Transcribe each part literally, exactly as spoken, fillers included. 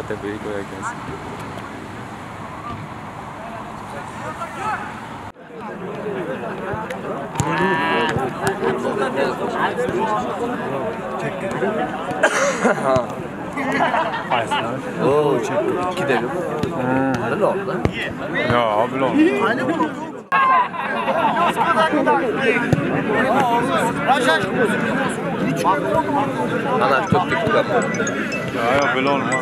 tepeyi koyarkansiz. Oo, iki de böyle oldu. Ya, böyle oldu. Ana çok kötü yapıyor. Ya, ya, böyle olmaz.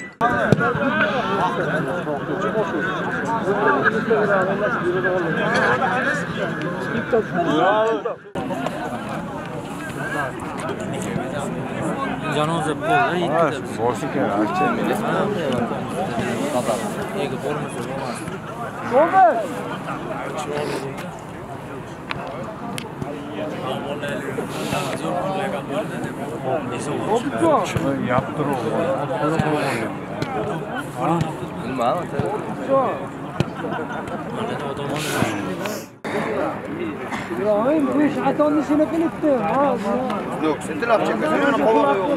Canımız hep bol, iyi gidelim. Boşluk ya, açayım. İyi olmasa olmaz. Olmaz. Şunu yaptır oğlum. Bilmem ama İbrahim bu iş atanın işine kılıktı. yok, sen de yapacak. Sen kova yok.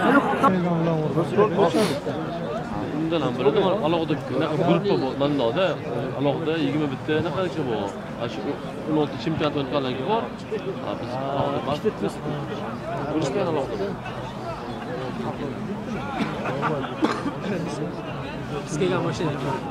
Bundan ham biladi, mana alohida guruh mannoda, alohida yigirma bitta naqancha bu. Shu o'n olti chempionat o'tganlarga bor. Biz bahslaymiz. Guruhdan alohida. Biz kelgan mashina.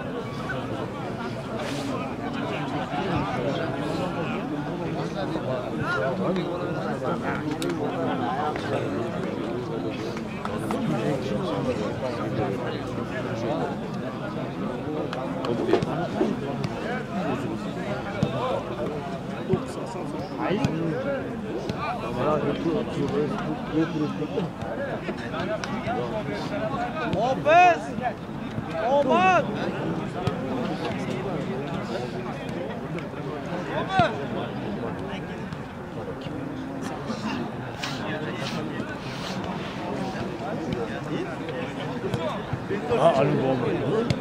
Hafız! Aman! Ha, Ali bomba.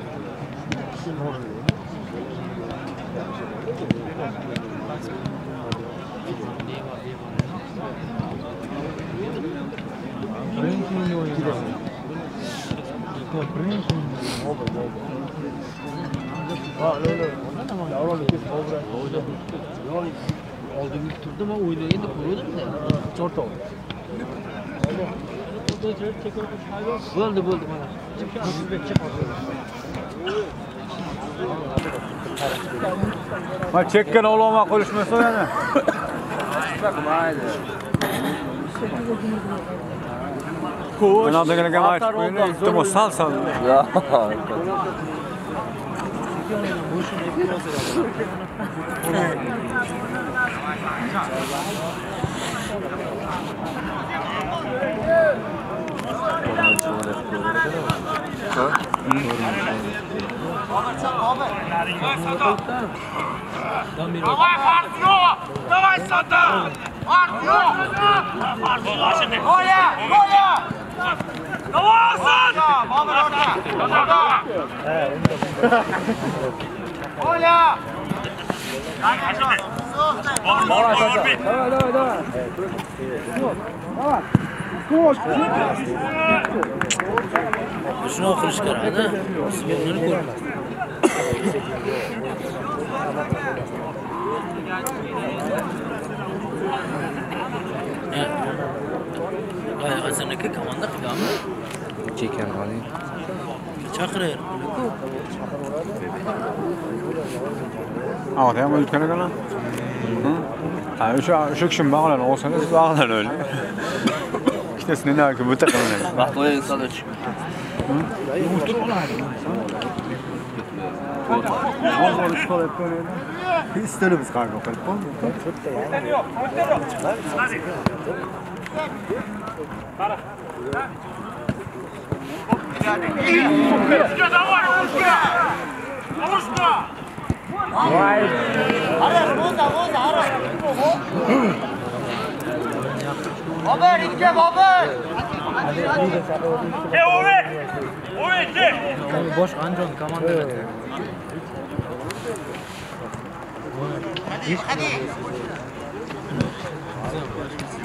Oldimga turdim, men o'ylaganda ko'rdim-da. To'rtta oldi. Bo'ldi, bo'ldi mana. Ma chekkan oloma qo'yishmasa yana. Ko'sh. Mana deganga aytib qo'ying, iltimos sal sal. Ya. Давай, Фарзо! Давай, Сата! Фарзо! Коля! Коля! Давай, Сата! Коля! Давай, давай, давай. Shuni qilish kerak-da. Signalni ko'rdim. Ay, aslında komanda qilganmi? Chekan oling. Chaqirar. A'da ham o'tgan ekan. Ha, o'sha o'sha kishim bog'lan, o'sana siz bog'lan o'li. İkisini ne ki bu takımın. Bak o insan da çık. İsteriz kanka. Vay. Aras, boza, boza, aras. Haber, ince haber. Hey, Ove! Ove, ince! Boş Anjon komanda. Hadi, hadi.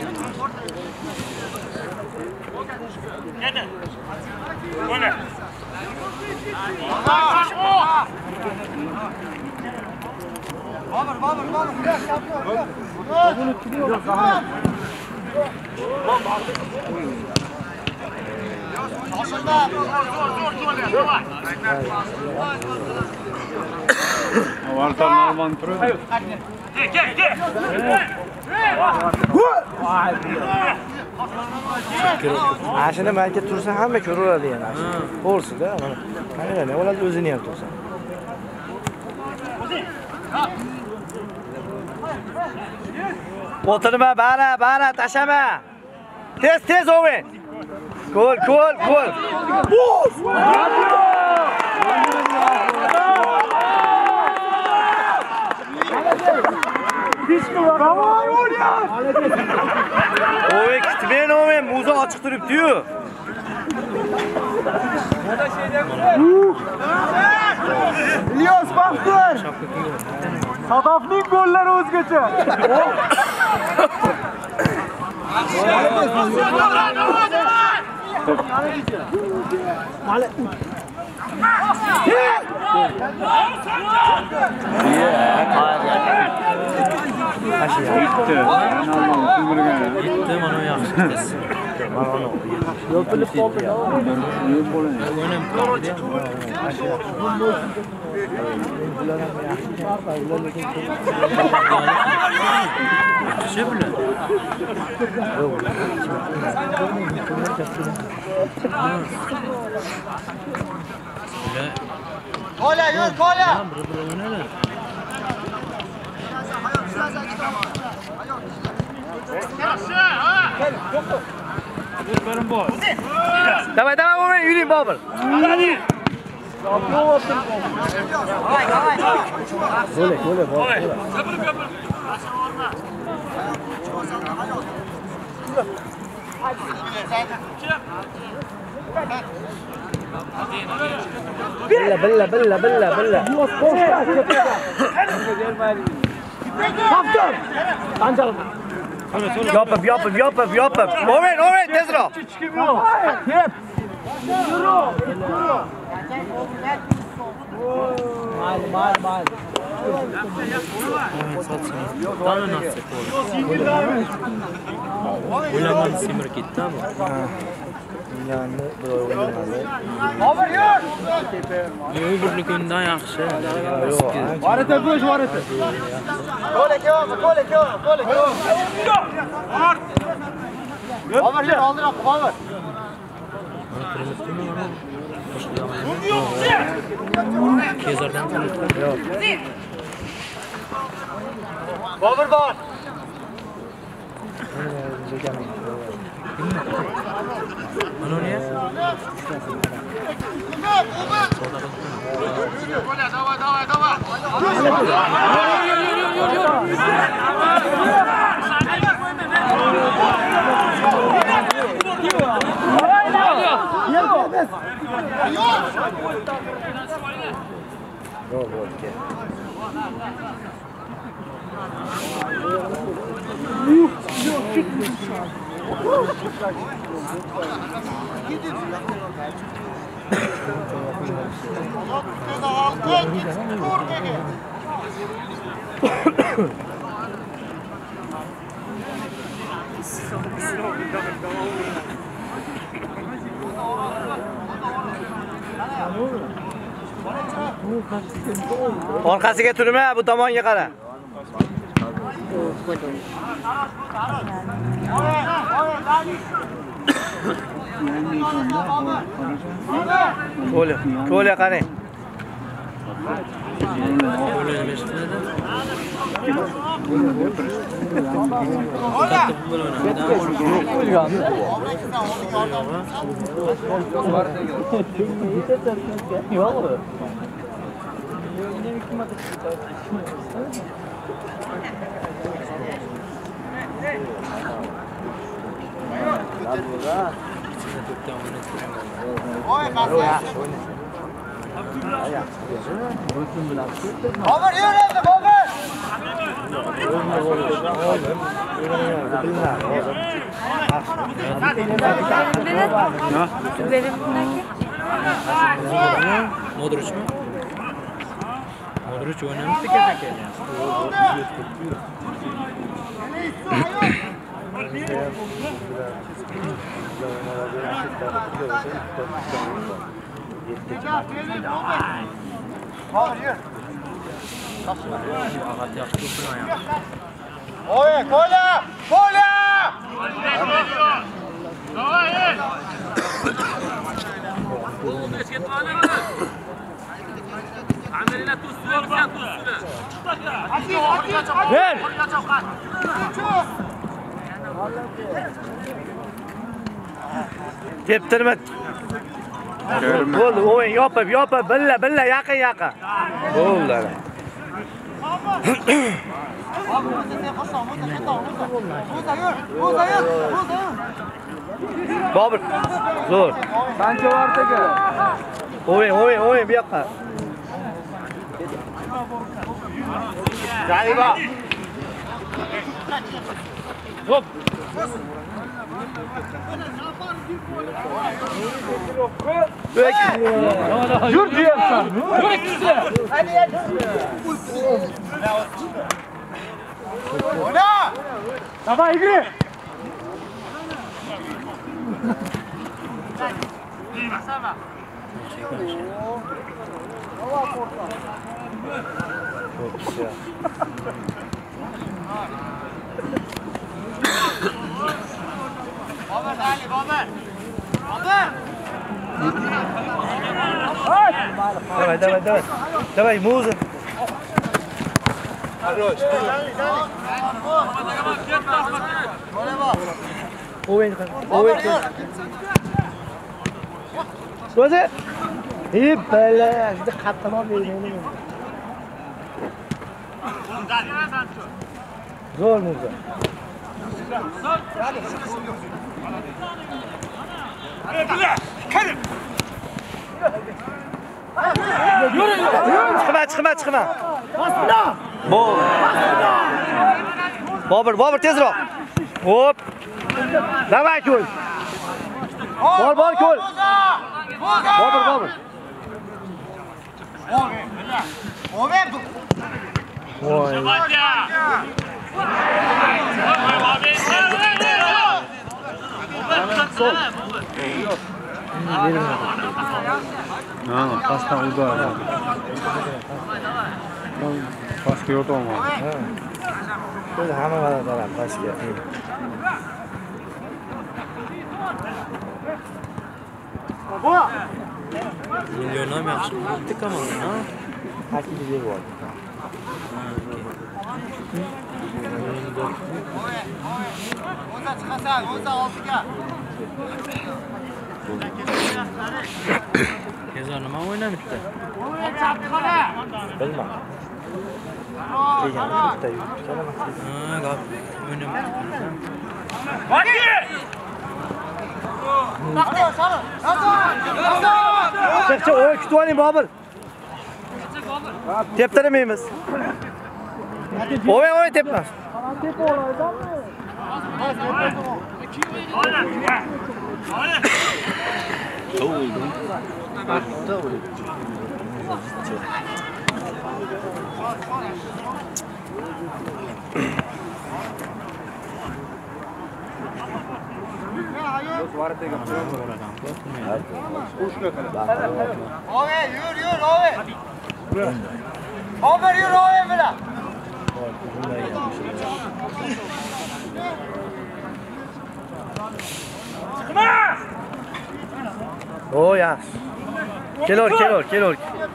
Gel. Böyle. Vartan Alman turadi. Ashini mayga tursa hamma ko'raveradi yana. Bo'lsa-da, mana. Qani ne bo'ladi o'zini ham tursa. O'tirma, bana, bana tashama. Tez, tez o'yin. Gol, gol, gol. Oy, kutmayın oğlum, muza açık turibdi-yu. İlyas Bahtiyar. Sadafning gollari o'zgacha. Bitti. Alman tümürgen. Bitti mana o yaxshi bittasi. Mana onu. Yopilib qoldi. O'ynab qoldi. Yaxshi bilan. Kola, yur, kola. Bir-bir o'ynadi. Давай, давай, o'yin, yuring Bobur. Gole, gole, gole. Billa, billa, billa, billa, billa. Kaptan. Ancal. Yopib, yopib, yopib, yopib. O'yin, o'yin, tezroq. Ket. Mal, mal, mal. Qani nasib bo'ldi. O'ylaman semirib ketdi bu. Yanni bir o'ynamadi. Bobur yur. Yo'q, bir kundan yaxshi. Yo'q. Varata bo'sh, varata. Kola, kola, kola, kola, kola. Bobur yur, oldin Bobur. Kezardan qildi. Yo'q. Bobur bor. Mana ne? Давай, давай, давай. Yo'q, yo'q. Orqasiga turma, bu tomonga qara. Ko'li, ko'li qarang. Bobur yur endi, Bobur. Ha? Benim bundan Modric mi? Modric oynamıştı kesin kesin. Oye, cola! Cola! Gel! Teptirme. Bo'ldi, o'yin yopib, yopib, billa, billa, yaqin, yaqin. Bo'ldi. Bobur. Zo'r. Sancho ortaga. O'yin, o'yin, o'yin bu yoqqa. Galiba. Hop. Yürü diyorsan. Yürü ikisi. Hadi hadi. Oyna. Давай, игры. Бабер, дали, Бабер! Бабер! Давай, давай, давай. Давай, музыка. Хорош. Овен, овен. O'zi? Ey bala, juda qattiqroq bermayman. Zo'r Murzo. Yürü, çıkma, çıkma, çıkma. Bol. Bobur, Bobur tezroq. Hop. Davay ko'l. Bol, bol ko'l. Bobur, Bobur. Voy. Ha, pasdan uдар. Pasga yo'tolmadi. Ha. Biz hamma valardan pasga. Milyon ham yaxshi bitta komanda, ha? Hakiki deb bor. O'za chiqasan, o'za oldiga. Kezar nima o'ynamishdi? Bilma. Degan bitta yutib Ha, gap o'ynamishdi. Chiqchi, o'y kutib oling Bobur. Teptirmaymiz. O'y, o'y tepmas. Oye, yürü, yürü, oye. Bobur, yürü, oye bilan. O ya. Kelor, kelor, kelor.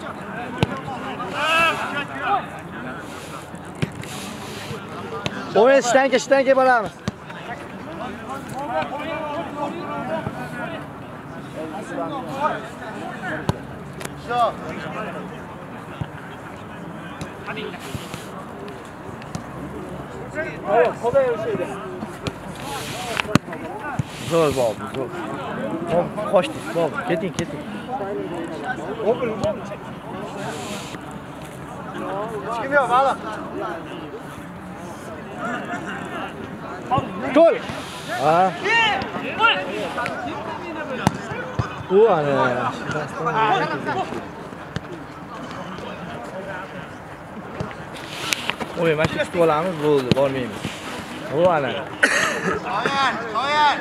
O'yin ishdan-ke, ishdan-ke boramiz. Zo'r Bobur, zo'r. Qochdik, Bobur, keting, keting. Kim yok, baliq. Gol. Ha. U ana. Oy, mana shu tutib olamiz, bo'ldi, bormaymiz. U ana. Soyan, soyan.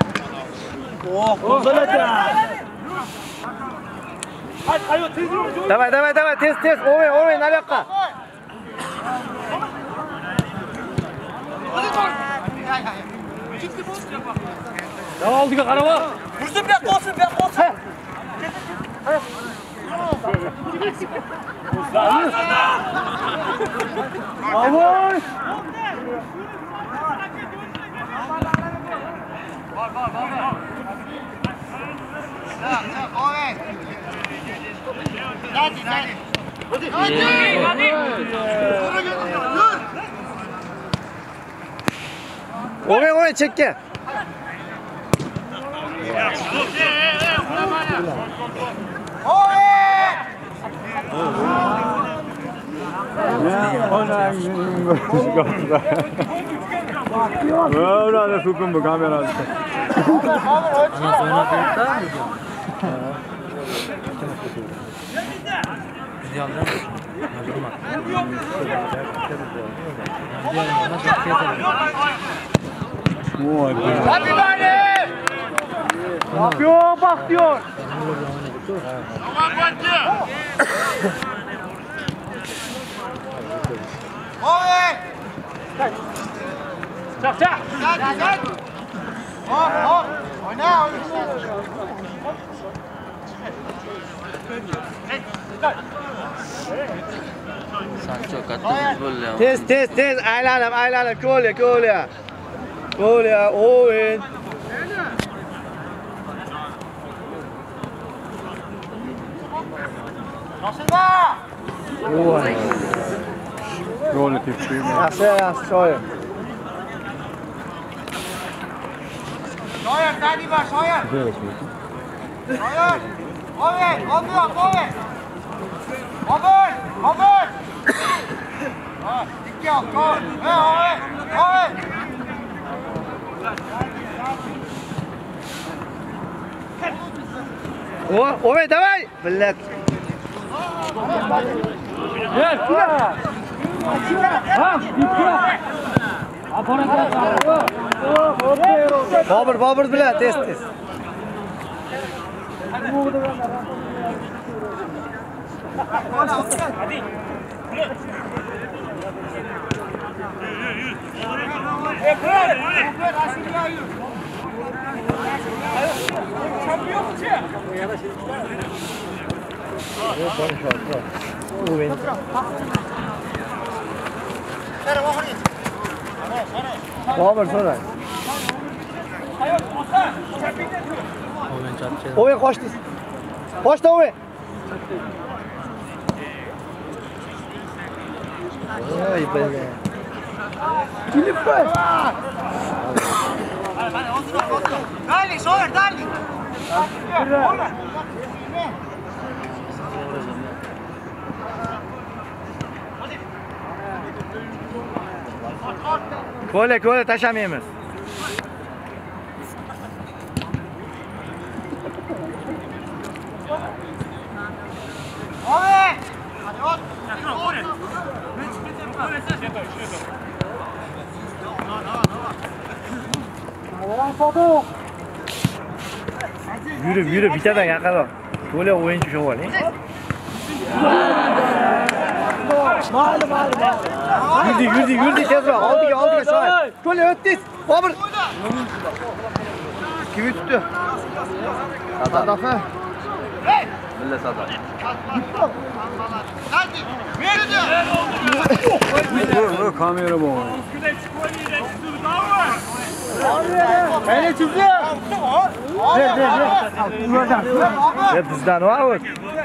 Давай, давай, давай, tez, tez. O'yin, o'yin, nariyoqqa. Davom oldiga qarab ol. Bursun bir qo'sin, bir qo'sin. Avoy! Hadi, hadi. O'yin, o'yin, chekka. Böyle sukun bu kamerası. Hadi bari. Bakıyor, bakıyor. Oy! Çak, çak. Hadi, hadi. Hop, hop. Oyna, oyna. Sancho katta bo'ldi. Tez, tez, tez. Aylanib, aylanib. Ko'lya, ko'lya. Ko'lya, o'yin. Nasılda? O'yin. Rolü tepkiyim. Yaxshi, yaxshi, shoyir. Soyan, hadi bak, soyan. Soyan. Oy, oy, oy. Obur, obur. Ha, iki al, koy. He, oy, oy. О, ой, давай! Блядь. Gel, gel. Ha, Bobur, Bobur bilan tez, tez. Bobur so'rang. O'yin qochdi. Qochdi o'yin. Ay bele. Kilip koy. Dale, soyan, dale. Ko'la, ko'la tashamaymiz. Oy! Yürü, yürü, bitadan yaqinroq. Ko'la o'yinchi shu bo'ling. Mayli, mayli, mayli. Yurdi, yurdi, yurdi tezroq. Oldiga, oldiga shoy. Ko'la o'tdingiz. Bobur. Kim tutdi? Sadafa. Billa Sadaf. Hadi, verdi. Bu kamera bu. Hele çizdi. Ver, ver, ver. Ya bizdan var.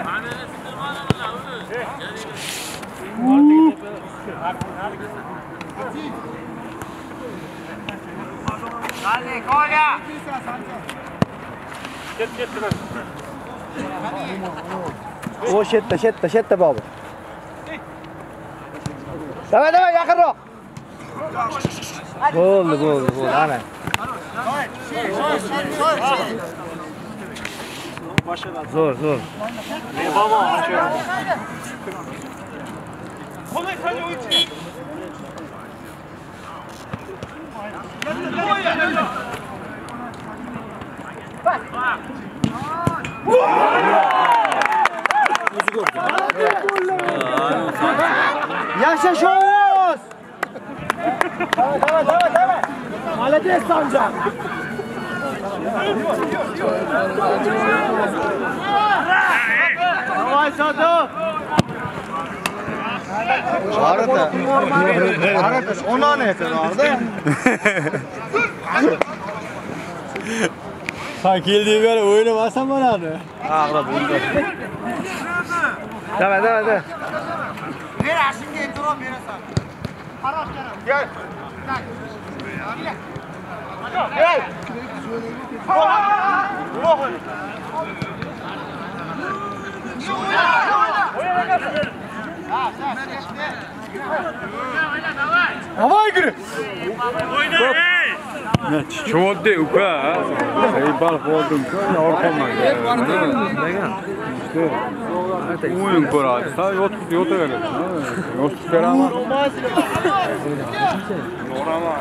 Hadi, Kolya. O şetta, şetta, şetta Bobur. Davay, davay, yaqinroq. Bo'ldi, bo'ldi, bo'ldi, ana. Zo'r, zo'r. Yaşashoz! Давай, давай, давай, давай. Молодец, Sancar. Давай, Sado. Arada. Arada. Ona ne kadar? Sen geldiği göre oynamasan bana ne? Ağla buldu. Devam, devam, devam. Ver şimdi dur o veresen. Harap gel. Gel. Gel. Havay gülü. Çoğu de uka. Ey balık oldum ki ortamdan. İşte oyun kurar. Sadece yot yota verir. Yot çıkar ama. Norama.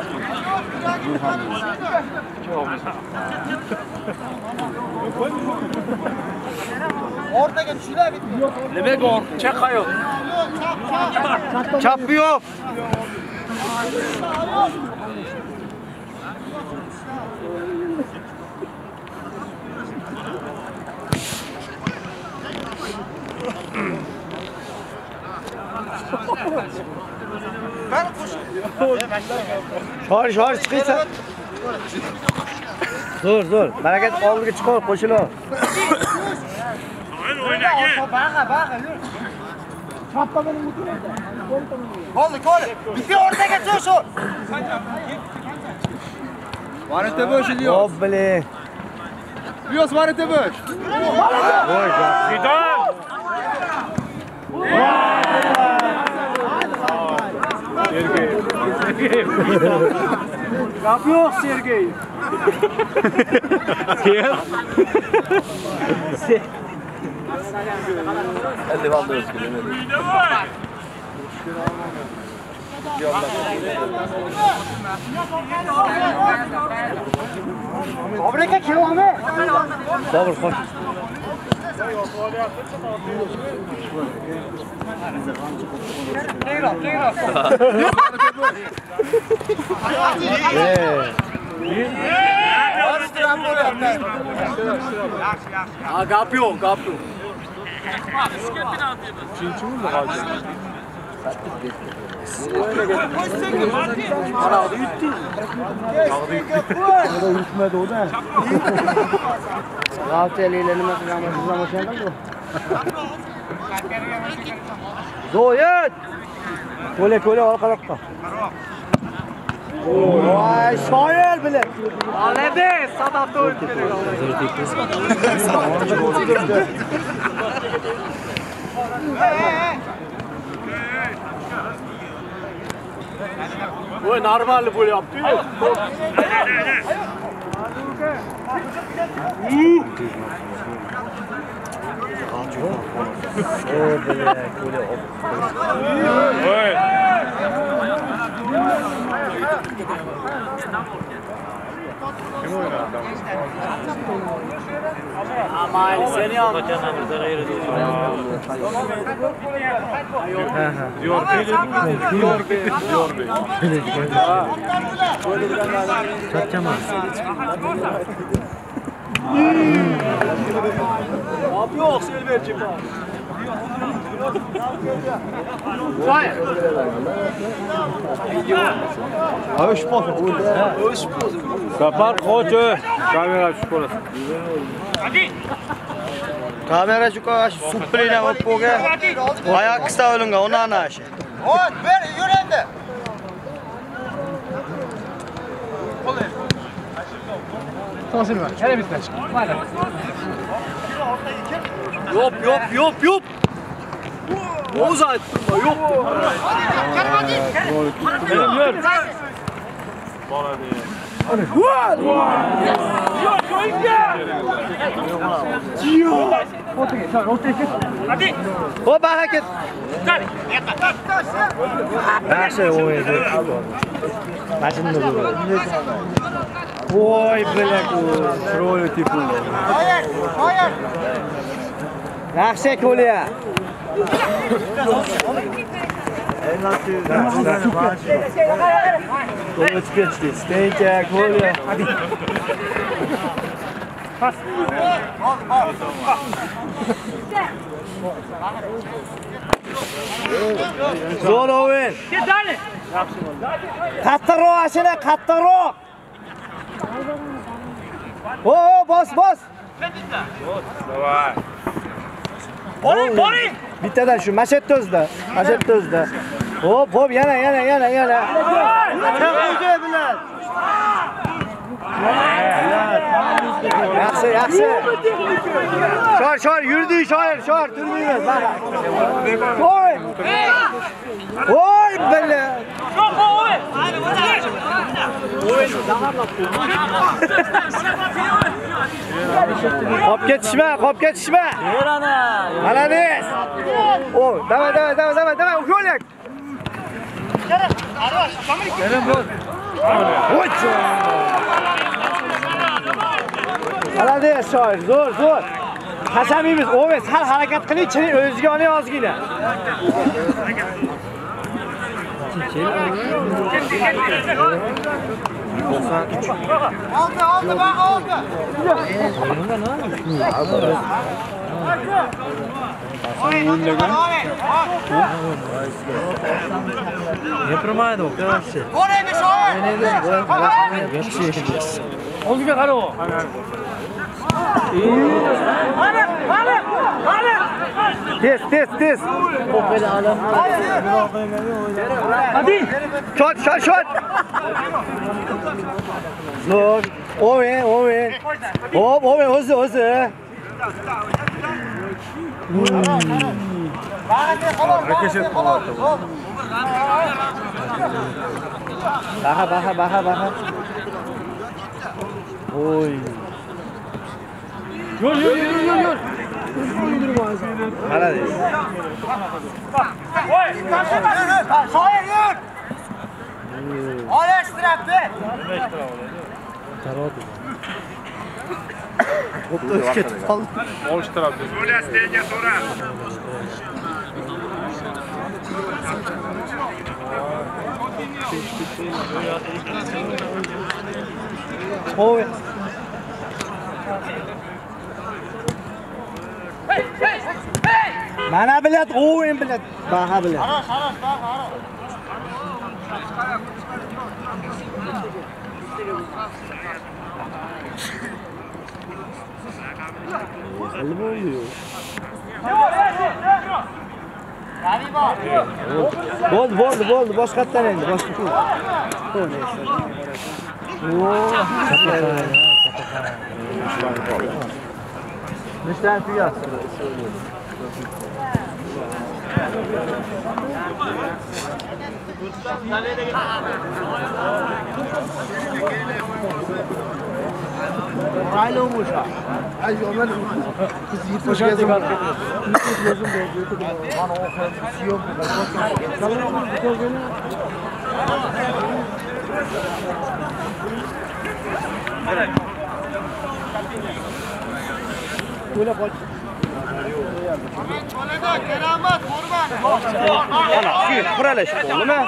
Orada geç şuraya bit. Demek o. Çek kayo. Çapıyor. Ben koşuyorum. Şor, şor çıkıysa. Dur, dur. Bereket oldu çıkar, koşuyor. Bağa bağa yürü. Çapta benim mutlu. Oldu kol. Bitti orada geç şu. Varete boş ediyor. Hop bile. Diyoruz varete boş. Oy ya. Fidan. Sergey. Yapıyor Sergey. Kim? Hadi vallahi özgür. Obreka kilome. Sabır koş. Ha kapıyor, kapıyor. Hükmet o da. Rahat eliyle mesela ama şey yapalım. Zoyet. Kole kole arkalıkta. Vay şair bile. Alebe sabah doğru. Bu normal böyle yaptı. O böyle böyle hop. Oy. Kim oynadı? Aman seni al. Diyor ki, diyor ki, diyor ki. Çatacağım abi. Yok Silverciğim. Hayır. Hoş bulduk. Hoş bulduk. Kapar koçu. Kamera şurası. Kamera şu kadar suppliyle hoppoga. Ayak kısa olunga ona ana aşı. Oy ver yürüyende. Tosunu ver. Hele bitmez. Hadi. Yop yop yop yop. Oğuz attırma yok. Benim yer. Bana diye. Hop, hareket. Yaxshi o'ydi. Mashinani ko'rdi. Voy, bilak u. Chiroyli tepul. Qo'yar, qo'yar. Yaxshi Kolya. Let's get this. Stay back, Kolya. Hadi. Pas. Zo'r o'yin. Ketadi. Qattiqroq ashina, qattiqroq. O, bos, bos. Davay. Boring, boring. Bittadan shu mashatda o'zida, mashatda o'zida. Hop, hop, yana, yana, yana, yana. Qo'ydi bilan. Yaxshi, yaxshi. Shor, shor, yurdi, shoir, shor, turmaymiz. Voy! Voy, billa. Qop ketishma, qop ketishma. Молодец. O, давай, давай, давай, давай, давай, uxo'lak. Voy. Молодец, shoir, zo'r, zo'r. Qasamimiz, o'g'il, sal harakat qiling, ichini o'ziga oling ozgina. Oldi, oldi, bak oldi. Ne promaydi o, qarashchi. Qo'raydi shoir. O'ziga qara o. Mana, mana, mana. Tez, tez, tez. Hadi. Shot, shot, shot. Zo'r. O'yin, o'yin. Hop, o'yin, o'zi, o'zi. Baha, baha, baha, baha. Oy. Yol, yol, yol, yol, yol. Молодец. Shoir yur. Olish tarafda. Tarot. O'tda ketib qoldi. Olish tarafda. Bo'lasdega so'ra. Oy. Mana bilat, o'yin bilat. Baha bilat. Xaros, xaros, xaros. Nima oluyor? Bo'ldi, bo'ldi, bo'ldi. Boshqatdan endi, boshqa. Nechdan tugadi? Raylo Musha. Ay, Oman. Musha degan. Mana o'xshab siyok. Qo'yla qo'y. Qo'lida keramat, qurban. Ana, shu quralash qo'limi?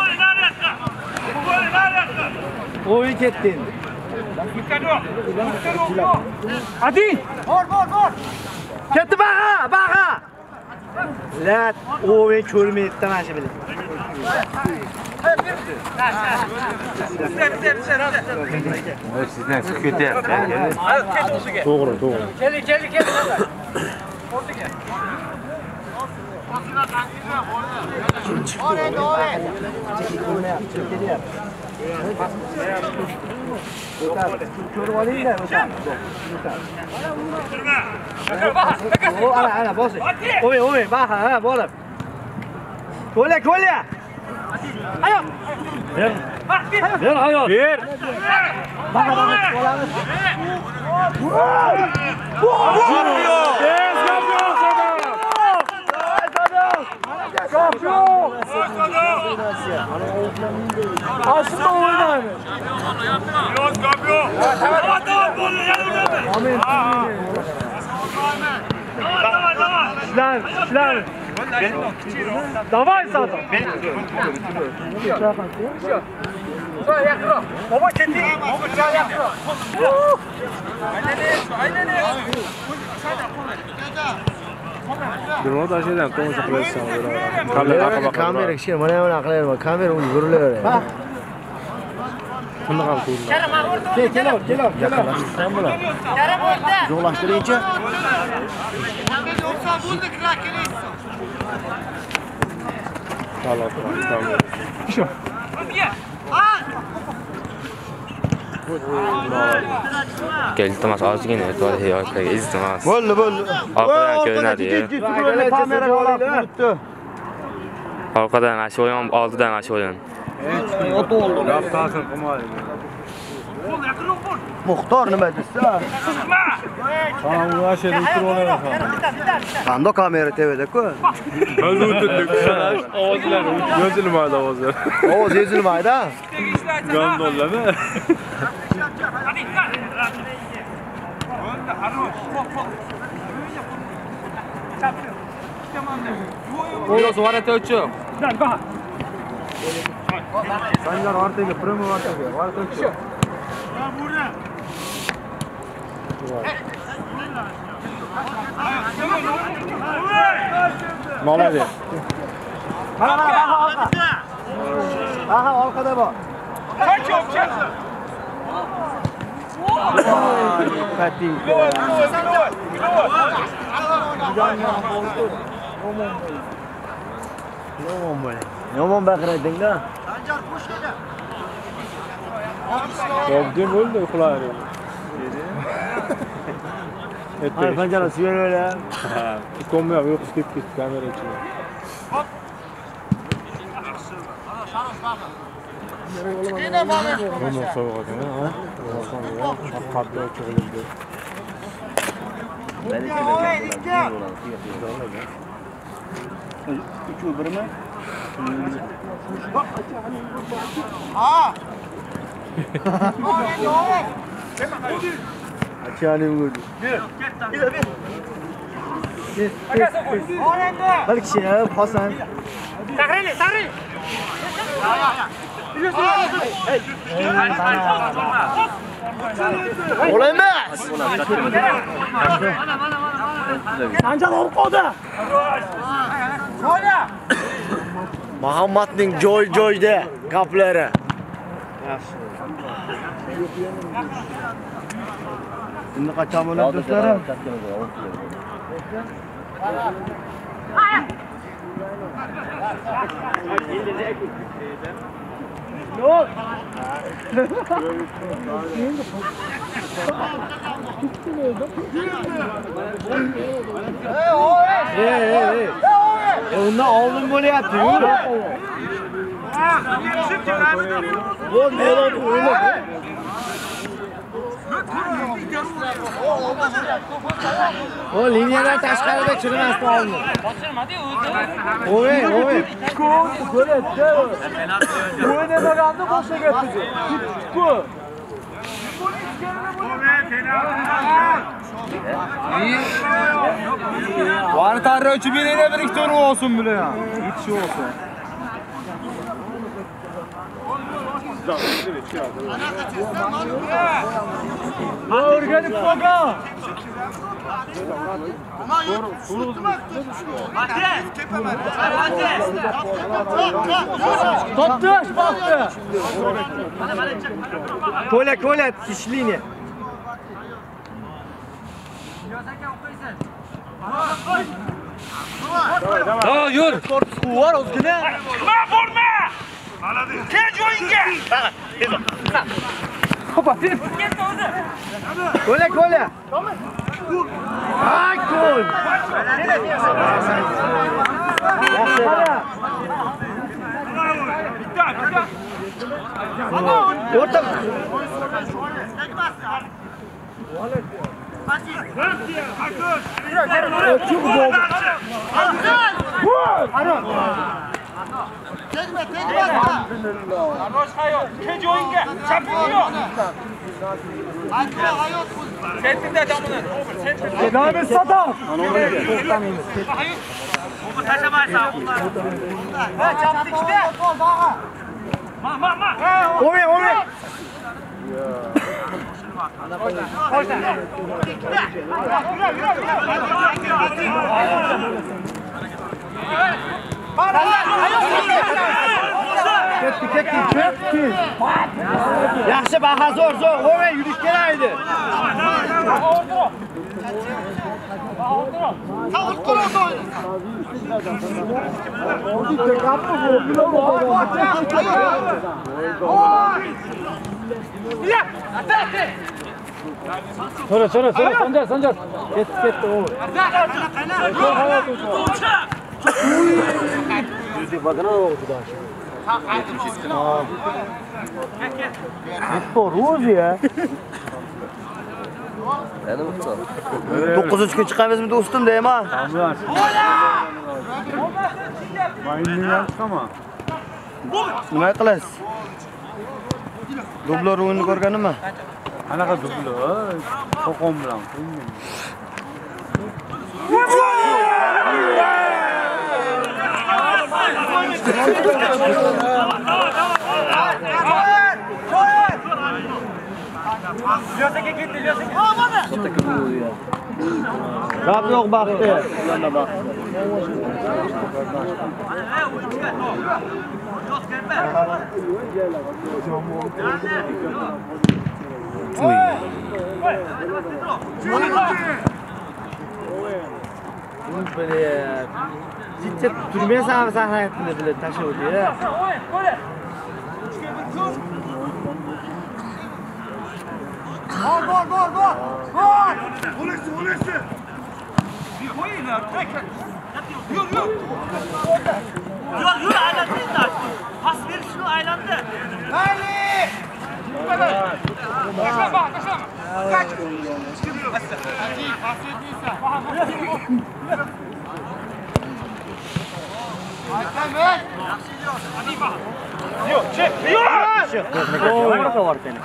O'yin ketdi endi. Hadi. Bor, bor, bor. Ketdi baga, baga. Lat, o'yin ko'rmaydi mana shu bilan. Sizdan chiqib ketyapti. To'g'ri, to'g'ri. Kel, kel, kel. O'rtaga. Bor endi, o'yin. Ko'rib olinglar, o'sha. O, ana, ana, bosing. O'yin, o'yin, baha, ha, borib. Ko'la, ko'la. Ayo. Ver hayot. Ver. Şlan, şlan. Davay Sado. Baba kendi. Baba çay yapıyor. Bunu da şeyden konuşup koyarsan. Kamera, kamera şey, bana ona akıllar var. Kamera onu görülüyor. Ha. Bunu al koyun. Gel, gel, gel, gel. Sen bunu. Yarım orada. Zorlaştırınca. Kamera yoksa buldu krak gelirsin. Tamam, tamam. Şu. Gel iltimas ozgina e'tibor yo'qlarga iltimas. Bo'ldi, bo'ldi. Orqadan ko'rinadi. Kamera bo'libdi. Orqadan ash o'yin, oldidan ash o'yin. Ot oldu. Yaptasın kumayı. Muxtor nima desa? Tamam bu aşağıda otur ona. Qando kamera T V'da-ku. Biz o'tirdik. Ovozlar, yozilmaydi ovozlar. Ovoz yozilmaydi. Gondollama. Qo'yos varata uchu. Sanjar ortaga, primo ortaga, varata uchu. Молодец. Mana mana aha orqa. Aha orqada bor. Kaç yok çek. Kating. Yomon baqirading-da. Sancar boş edi. Yolda bo'ldi uxlar. Ay panjara suyer öyle. Ha, ko'may yo'q ketdi kamera ichida. Yine bana. Bunu soğuğu ha. Sonra şapkada çığıldı. Üçü bir mi? Ha. Oğlum oğlum. Açanım gördü. Oğlum da. Bir kişi ya Hasan. Sahreli, sahreli. Olamaz. Sancar orqada. Sonya. Muhammadning joy-joyda gaplari. Yaxshi. Endi qachon bo'ladi do'stlarim? Yok. Hey hey hey. E undan oldin bo'lyapti. Yur. Bu ne oldu öyle? O liniyadan tashqarida chirmasdi oldin. Oy, oy. Ko'radi. O'ynamaganda boshlaga ketdi. Ku. Var tarihçi birine bir iki tane olsun bile ya. Hiç şey olsun. Organik koga. Ama yok. Tutma. Hadi. Tuttu, baktı. Kole kole işliğini. Ha yur. Var o güne. Ma vurma. Geç oyunca. Hopa. Kole kole. Ay gol. Orta. Tegme, tegme. Rosh hayot. Ke joyinga. Chapingga. Aytma hayot. Sentinda domini. Sentinda. Devam et Saddam. Onu tashamaysan. Ha, chaptikda. Ma, ma, ma. Oy, oy. Ketdi, ketdi, ketdi. Yaxshi baha zo'r, zo'r. O'may yurish kerak edi. So'ra, so'ra, so'ra, Sanjar, Sanjar. Ketdi, ketdi o. to'qqizinchi kun chiqamizmi do'stim deyman. Mayindan chiqaman. Nima qilasiz? Dubler o'yinni ko'rganimmi? Qanaqa dubler? Qo'qon bilan qiynaldim. Yo'saga ketdi, yo'saga. Olmadi. Gap yo'q baxti. Jitta turmaysan sahnasini bilib tashlaydi. Gol, gol, gol, gol. Gol. Olesi, olesi. Koyun ya, tek. Yürü, yürü. Yürü, yürü aylandı. Pas ver şunu aylandı. Ali! Kaçma bak, kaçma. Kaç. Hadi, pas etmeysen. Hakem. Hadi bak. Yok, çek. Yok. Orada var seni.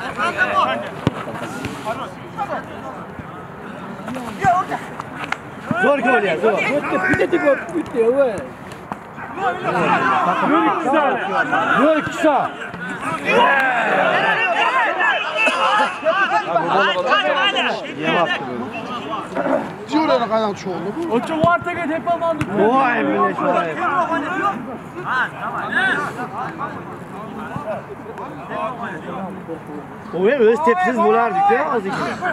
Zor gol ya, zor. Bitti, gol, bitti, evet. Yürü kısa. Yürü kısa. Cürene kadar çoğuldu bu. O çok ortaga tepamandı. Vay bile şöyle. O hem öz tepsiz bulardık ya az iki.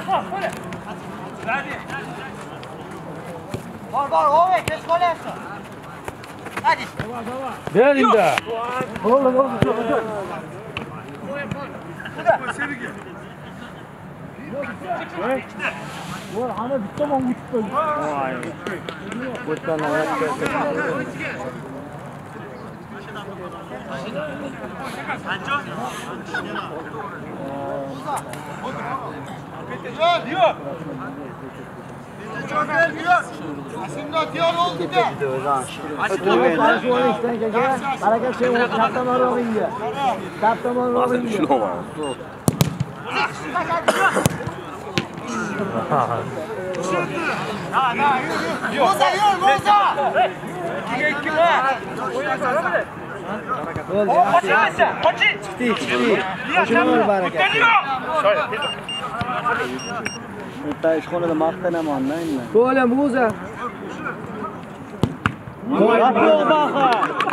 Var var oğlum geç gol yapsın. Hadi. Ver indi. Oğlum oğlum. Var hani bir tamam gitti. Vay. Buradan ayak geldi. Diyor. Çok diyor. Aslında diyor oldu da. Hareket şey oldu. Kaptan arayınca. Kaptan arayınca. Şunu var. Moza yürü Moza. Kim kim var? Kaçı kaçı. Çıktı çıktı. Hoşuma var baraka. Hatta işxonada maqtanaman endi. Qo'lim Muza. Gap yo'q baxa.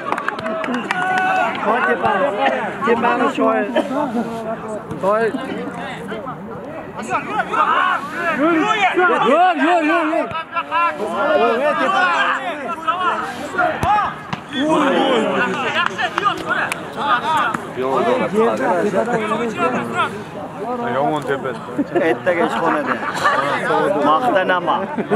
Qo'y tepani. Tepani shoy. Qo'y. Yürü, yürü, yürü, yürü. O'g'ay tepani. Yomon tepet. Ertaga ishxonada. Maqtanama.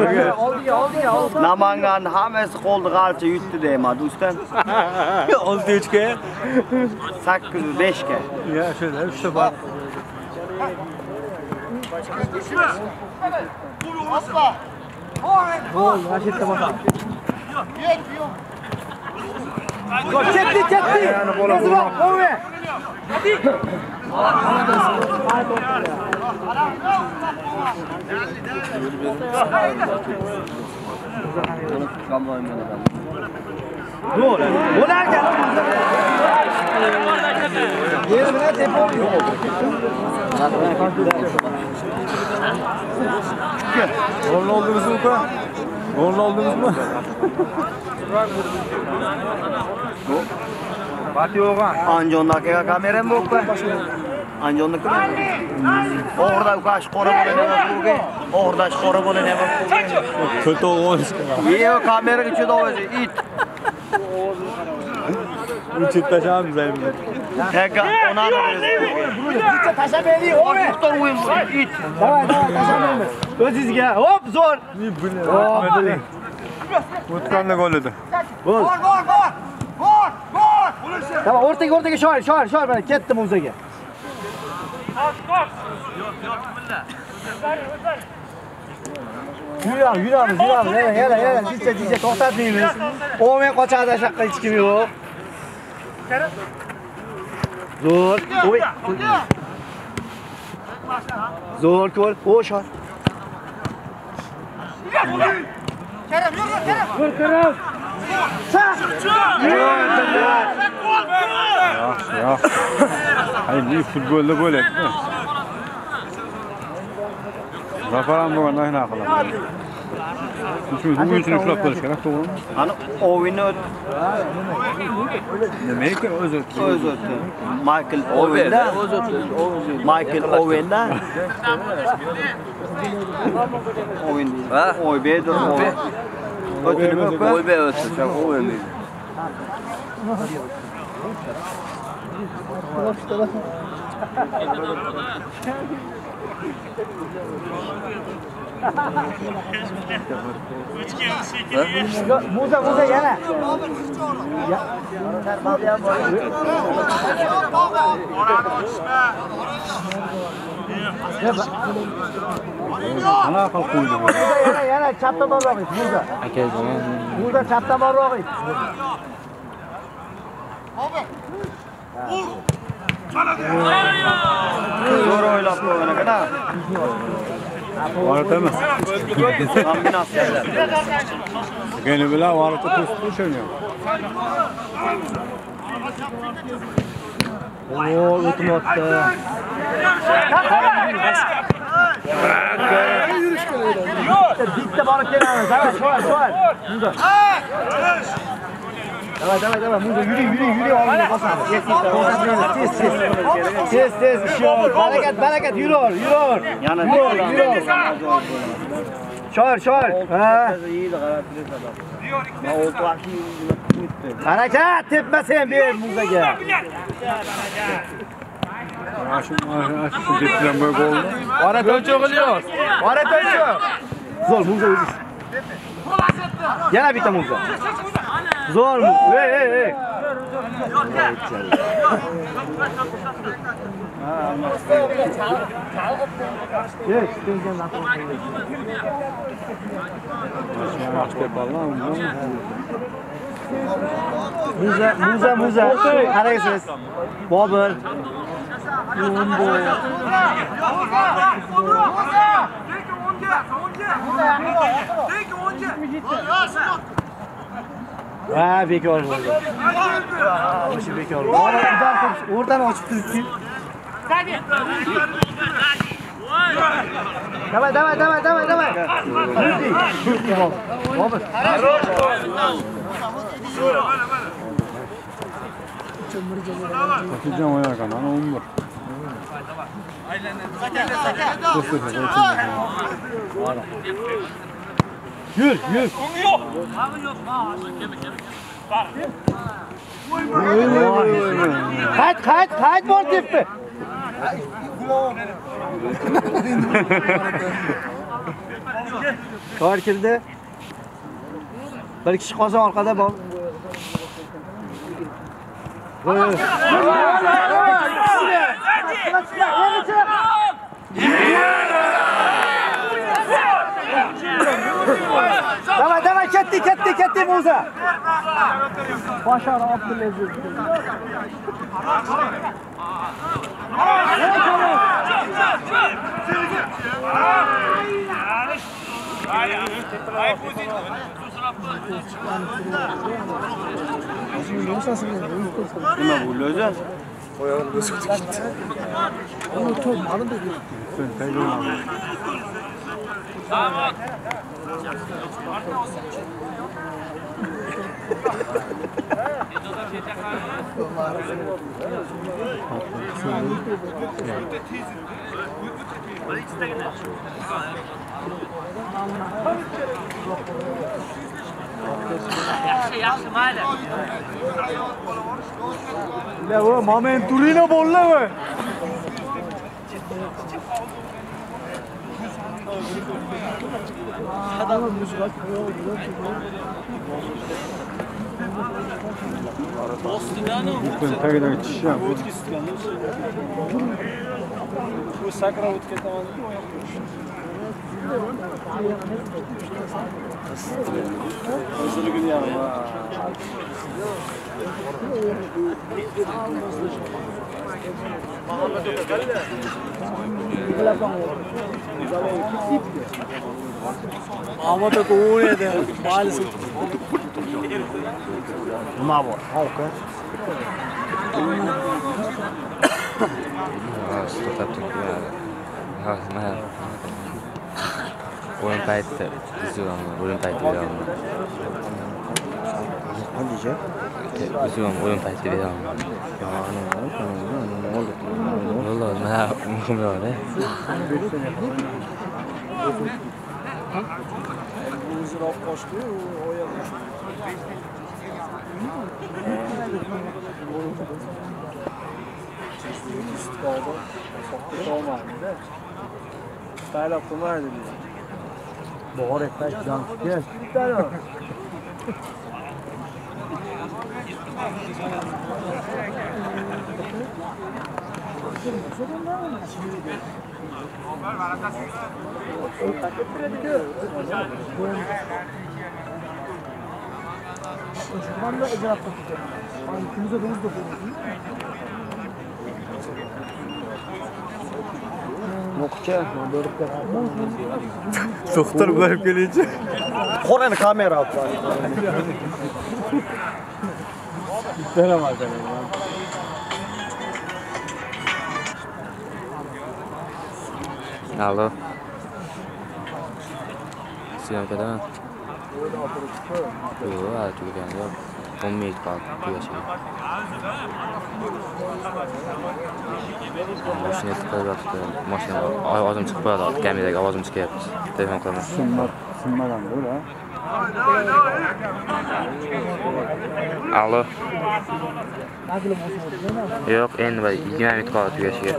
Namangan hammasi qo'lda g'alcha yutdi deyman, do'stim. olti uchga. sakkiz yuz beshga. Ya, shunda uchta bor. Ketdi, ketdi. Tezroq, qo'y. Doğru. Ular gel. Yerine telefon yok. Gol oldunuz mu? Gol oldunuz mu? Anjondagi kameram yo'q-ku. Anjondagi. O'g'irda ukash qora bo'ladi nima bu? O'g'irdash qora bo'ladi nima bu? Kötü olmuş. Yo'q, kamera ichida o'zi it. Uçup taşağım benim. Heka onani. Bitta tashamaylik, o'g'ir. To'xtor o'yin it. Davay, davay, tashamaymiz. O'zingizga. Hop, zo'r. Hop. Utkanlı gol edi. Gol, gol, gol. Gol, gol. Tamam, o'rtaga, o'rtaga shoir, shoir, shoir mana ketdim o'zaga. Yuramiz, yuramiz, yuramiz. Yana, yana, yana. Jincha, jincha to'xtatmaymiz. O'may qochadi shaqqa hech kim yo'q. Zo'r. O'y. Zo'r ko'l. O shoir. Kerim, yur, Kerim. Yur, Kerim. Yaxşı, yaxşı. Hayır, bir futbolda böyle etme. Zafaran bu kadar ne yapalım? Çünkü bu için uçlap kalış gerek, doğru mu? Hani oyunu Demek ki öz ötü. öz ötü. Michael Owen'da. Michael Owen'da. Owen. Oy be dur. Ötünü mü? Oy be ötü. Sen Owen değil. Muza, muza yana. Ana kal koydu bu. Yana, yana chapdan borroq it, muza. Aka, Muza chapdan borroq it. Zo'r o'ylab qo'ygan ekan-a. Varata mı? Kombinatsiyalar. Gene bile varata tuz oynuyor. Oo, o'tmoqda. Bitta borib kelamiz. Davay, shoir, shoir. Muza. Davay, davay, davay. Muza, yuring, yuring, yuring. Oldinga bosamiz. Tez, tez. Tez, tez. Barakat, barakat. Yurur, yurur. Yana yurur, yurur. Shoir, shoir. Ha. Harakat tepmasin ber Muzaga. Aşım, aşım getirilen böyle gol. Ara to'cho qilyapsiz. Ara to'cho. Zo'r Muza o'zi. Yana bitta Muza. Zo'r Muza. Ey, ey, ey. Yes, tengan lapor. Muza, Muza, Muza. Qaraysiz. Bobur. Yumbo. Ha, bekor bo'ldi. O'sha bekor bo'ldi. O'rdan ochib turibdi. Давай, давай, давай, давай, давай. Bobur. Kaçacağım oynar kan, ana on var. Yür, yür. Qayt, qayt, qayt bor teppi. To'g'ri kirdi. Bir kishi qozon orqada bor. Давай, давай, ketdi, ketdi, ketdi Musa. Bashar Abdulaziz. Nima bo'ldi o'zi? Oyog'ini o'sib ketdi. Uni to'p alindi. Sen tayyorlan. Yaxshi, yaxshi, mayli. La o moment turina bolla o. Sen tagidagi tishi ham. Bu sakra o'tib ketaman. Hozirgina ham. Ama da koğuyor da maalesef. Nima bor? Halka. Ha, to'xtab turibdi. Ha, mana. O'yin payti, bizuam, o'yin payti beraman. Qancha? Bizuam o'yin payti beraman. Vallahi mana muhim yo'q-da. O'ziroq qo'shdi, oyoq. Istiqomat, soqtirolmaydi-da. Taylab qilmaydi. Bor etay, jon kes. Taylab. Banda icra tutacak. Hani kimse de uzun Moqcha, bölükler. Doktor bo'lib keluvchi. Qorani kamera olib. Beraman seni. Alo. Syomkadaman. Yo'q, hali tugagani yo'q. o'n minut qoldi tugashiga. Mashina chiqaryapti. Mashina ovozim chiqib qo'yadi. Kameraga ovozim chiqyapti. Telefon qilaman. Sinma, sinmadan bo'la. Alo. Yo'q, endi yigirma minut qoldi tugashiga.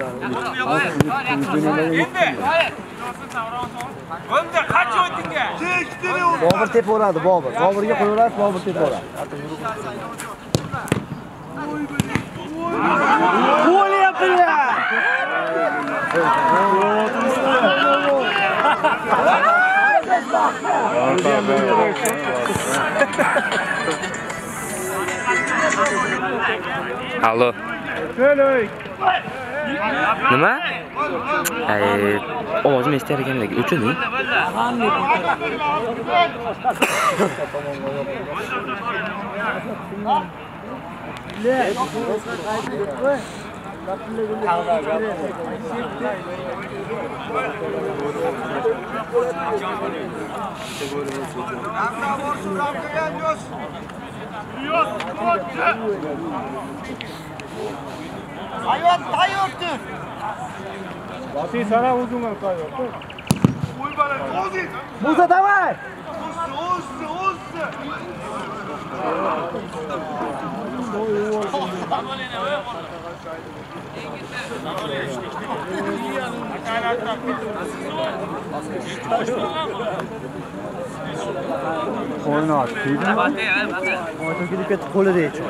Bunda qancha o'tdinga? Bobur tepaveradi, Bobur. Boburga qo'yaverasiz, Bobur tepaveradi. Qo'yaptilar. Alo. Nima? Ay, ovozim eshitar ekandagi o'chirdi. Hayot tayyordir. Vasi sana uzun kayıyor. Musa давай. o'zsi, o'zsi. Oynat. O'tib ketib qo'lida yechib.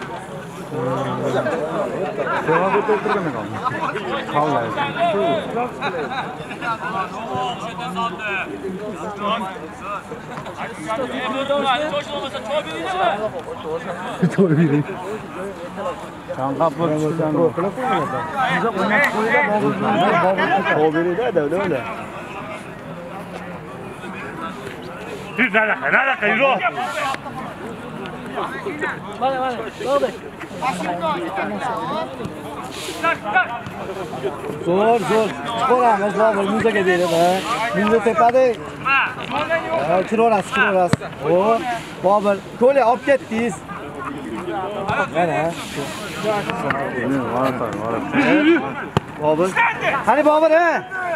Seva ko'tartirgan ekan. Qavlaydi. Sen kapı tutuyorsun. Qo'yiladi, öyle. Bir dakika, ne dakika yürü. Mana, mana. Yo'qdi. Zo'r, zo'r. Chiqaramiz, Bobur muzaga beradi. Muza tepadi. Ha, kiraverasiz, kiraverasiz. O, Bobur, ko'li olib ketdingiz. Mana. Bobur. Qani Bobur, ha?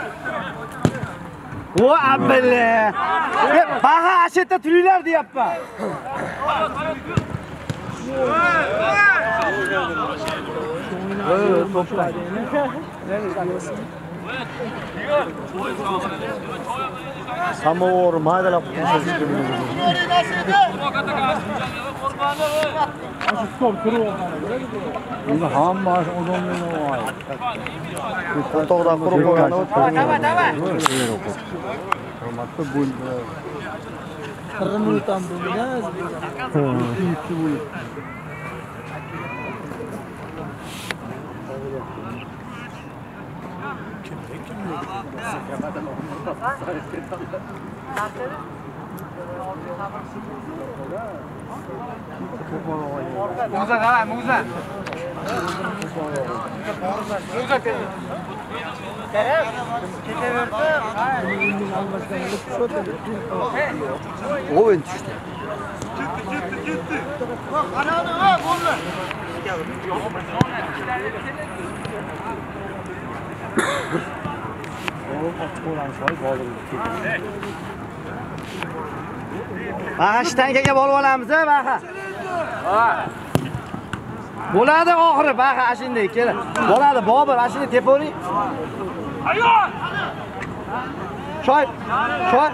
O, abilla. Baha ashetta turinglar deyapman. Evet, topla. Samovar, maydalab qo'shib Bunda hamma odamlar var. To'g'ri qurib qo'ygan. Давай, давай. Hurmatli bo'ldi. qirq minutdan bo'lgan. Muza qarang, muza. Muza keldi. O'yin tushdi. Gitti, gitti. Bak, ananı ha, golle. Baha shtankaga olib olamiz, baha. Bo'ladi oxiri baha ashunday kel. Bo'ladi, Bobur ashuni tepavering. Ayol! Shoy. Shoy.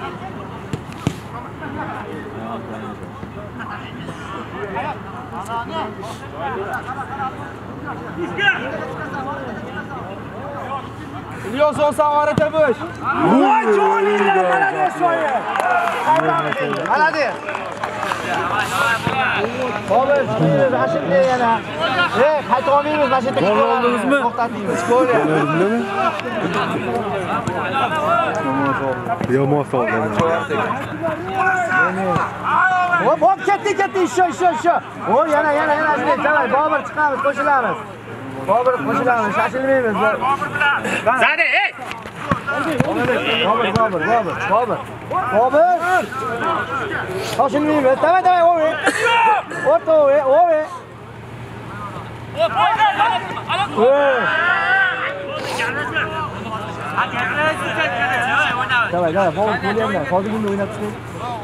İlyos olsa arata boş. Voy joninglar, malades shoy. Malades. Bobur, siz ashunday yana. Ey, qayta olmaymiz, mana shu yerda gol oldingizmi? To'xtatdingiz, gol. Yomon soldi. O, Bob ketdi, ketdi, isho, isho, isho. O, yana, yana, yana shunday. Davay, Bobur chiqamiz, qo'shilamiz. Bobur qo'shilamiz, shoshilmaymiz. Zade, ey! Bobur, Bobur, Bobur, Bobur. Bobur. Shoshilmaymiz. Davay, davay, o'y. O'rta o'y, o'y. O'y. Davay, davay, Bobur qo'yamdan. Hozirgina o'ynab chiqing.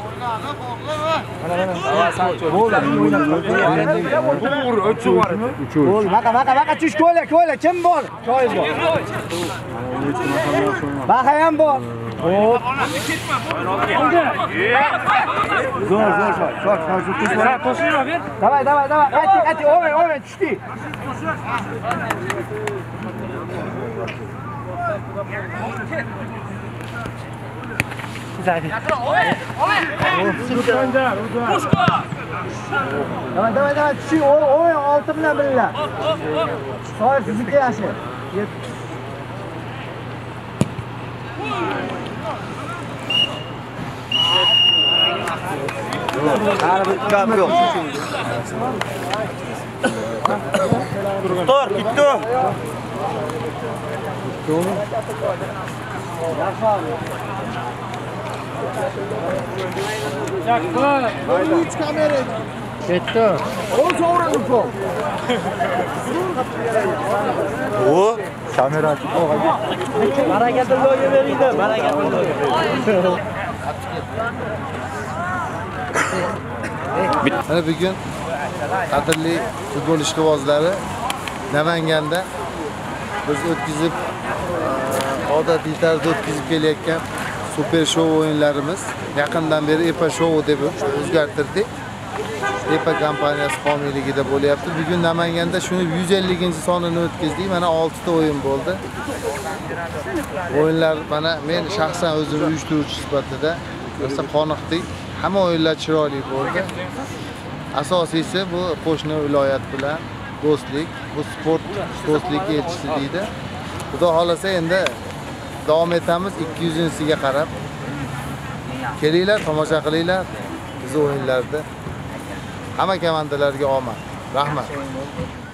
Gol, baqa, baqa, baqa tush ko'la, ko'la, kim bor? Shoyiz bor. Baqa ham bor. Hop. Zo'r, zo'r, shoy. Shoy, shoy, shu tush bor. To'shinglar ber. Davay, davay, davay. Qayt, qayt, o'y, o'y, tushdi. Zaydi. Davay, davay, davay, tushing, o'y, olti bilan birga. Shoy, sizniki yaxshi. Hali bir gap yo'q. Tor, ketdi. Ketdi. O to'g'ri to'p. O kamera chiqo'g'an. Baraka tilloga beringlar, baraka tilloga. Mana bugun qadrli futbol ishqibozlari Namanganda biz o'tkazib odatiy tarzda o'tkazib kelayotgan super shou o'yinlarimiz yaqindan beri EPA shou deb o'zgartirdik. EPA kompaniyasi homiyligida bo'lyapti. Bugun Namanganda shuni yuz ellinchi sonini o'tkazdik. Mana olti ta o'yin bo'ldi. O'yinlar mana men shaxsan o'zim uyushtiruvchi sifatida rosa qoniqdik. Hamma o'yinlar chiroyli bo'ldi. Asosiysi bu qo'shni viloyat bilan do'stlik, bu sport do'stligi elchisi deydi. Xudo xolasa endi davom etamiz ikki yuzinchisiga qarab. Kelinglar, tomosha qilinglar biz o'yinlarda. Hamma komandalarga omad. Rahmat.